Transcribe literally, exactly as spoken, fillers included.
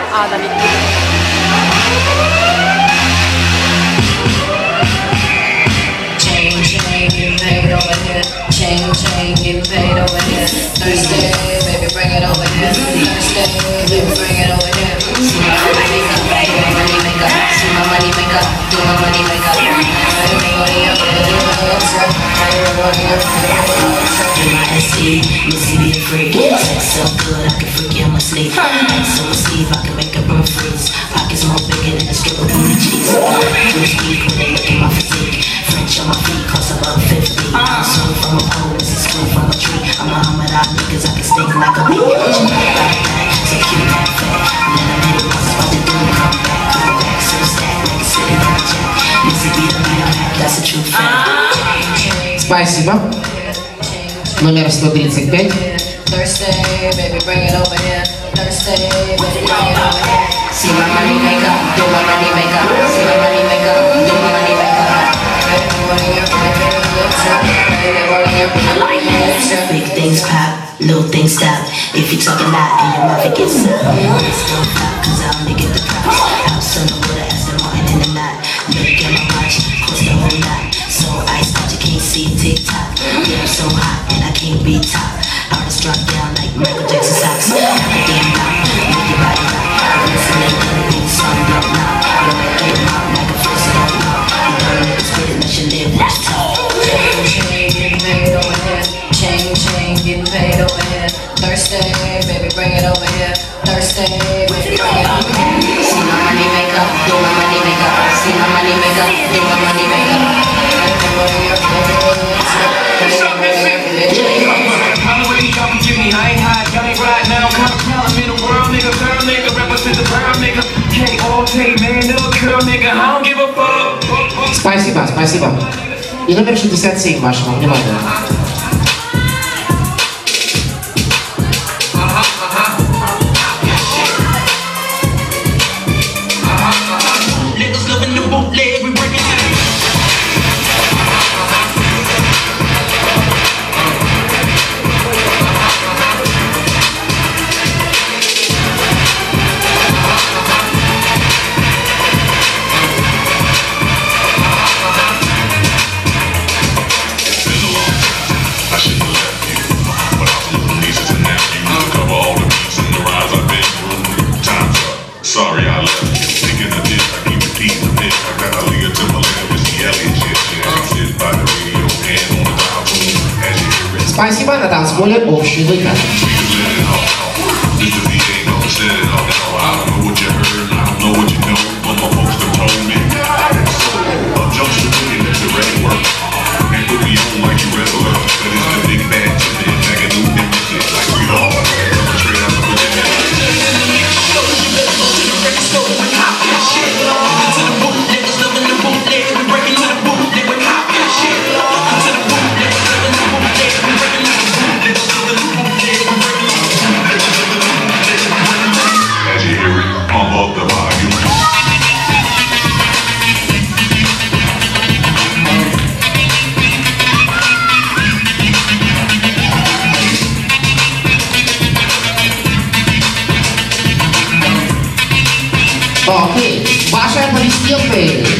Adami. Chain, chain, getting paid over here. Chain, chain, getting paid over here. Thursday, baby, bring it over here. Thursday, baby, bring it over here. See my money make up, do my money make up. See my money make up, do my money make up. Everybody up there, do my upset. Everybody up there, do my upset. In my S C, Missy be a freak. Sex so good, I can freak you in my sleep. So my sleeve, I can make a bird freeze. Pockets more bigger than a stripper booty cheeks. Blue speak when they look at my physique. French on my feet, cause I'm about fifty. I'm swing from a pole, this is swing from a tree. I'm a Muhammad Ali, cause I can stink like a bee. What you know about that? So cute, that fat. Let them hit it once, about to do it, come back. Cause the back so sad, like sitting on a jack. Missy be the beat, that's a true fact. Спасибо. Номер сто тридцать пять. Thursday, baby, bring it over here. Thursday, baby, bring it over here. See my money make up, do my money make up. See my money make up, do my money make up. Big things pop, little things stop. If you talk a lot and your mouth it gets up. It's still pop, cause I only get the props. House on the water, Aston Martin in the night. Look at my watch, cost the whole lot. So iced out, you can't see TikTok. Yeah, I'm so hot and I can't be top. Artists drop down like Michael Jackson socks. Everything rock, make your body rock. Listen, ain't gonna be something up now. You're gonna get out like a first don't know. You don't need to spit it, let your lip watch talk. Chain, chain, getting paid over here. Chain, chain, getting paid over here. Thursday, baby, bring it over here. Thursday, baby, bring it over here. See my money make up, do my money make up. See my money make up, do my money make up. Everybody up, everybody up. I ain't hot, y'all ain't right now. Come tell I'm in the world, nigga. Girl, nigga, represent the brown nigga. K all day, man, little girl, nigga. I don't give a fuck. Спасибо, спасибо. И номер шестьдесят семь вашему вниманию. Niggas loving the bootleg, we breaking it. Sorry I left you. Thinking of this, I keep repeating the myth. I got a Leah Timberland with the Elliot shit. I'm sitting by the radio, hand on the dial tune. As you hear it. Спасибо, на танцполе общий выход. She was letting off. This is the ain't no set it off. I don't know what you heard, I don't know what you know, but my folks done told me. So, a jumpster looking at the red work. And put me on like you regular. But it's the big bad chicken and back and loop and shit like we all. Straight out of the women. As you hear it, pump up the volume. Окей, ваши аплодисменты.